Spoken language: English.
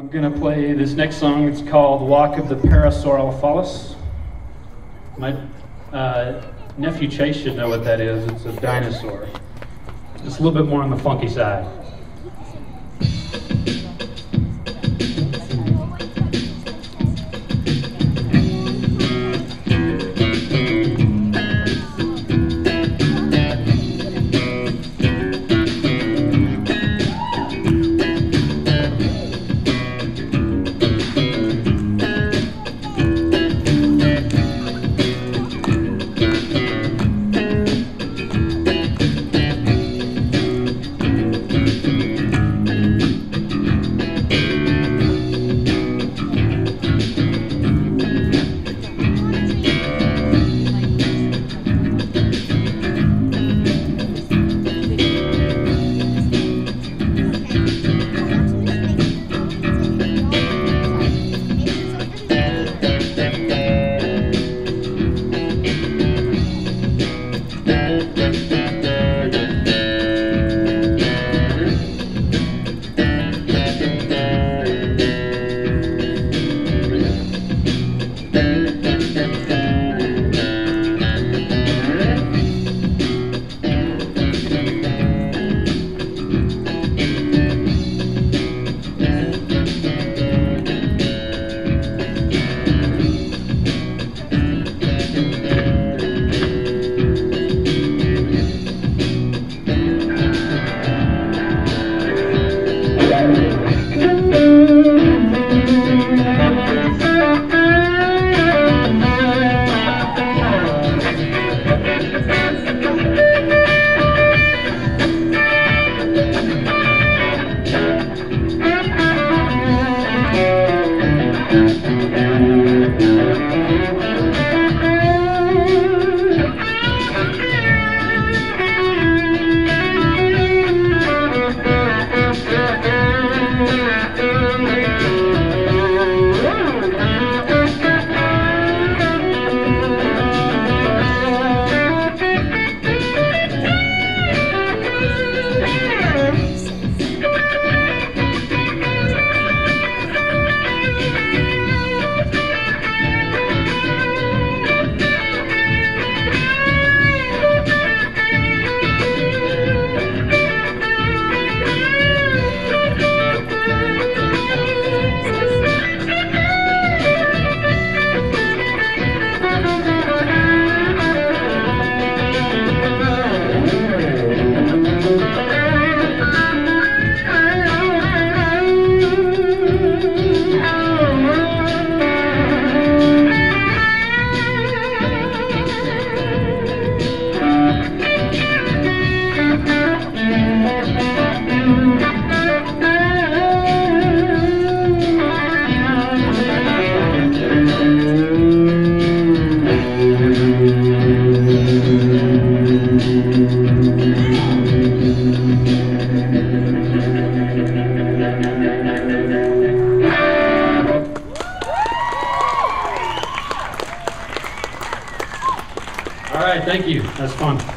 I'm gonna play this next song. It's called Walk of the Parasaurolophus. My nephew Chase should know what that is. It's a dinosaur. Just a little bit more on the funky side. All right, thank you. That's fun.